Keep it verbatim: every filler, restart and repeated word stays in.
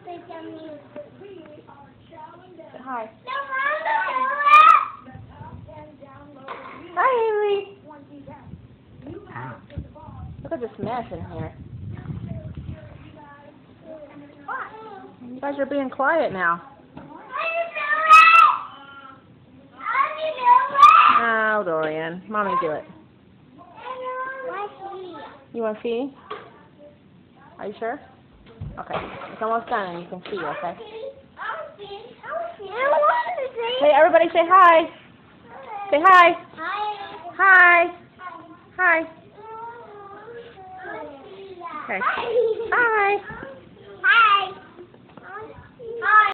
Say hi. No, Mom, don't Hi, Haley. Look at this mess in here. You guys are being quiet now. Oh, Dorian. Mommy, do it. You want to see? Are you sure? Okay. It's almost done and you can see, okay? Hey, everybody say hi. Say hi. Hi. Hi. Okay. Hi.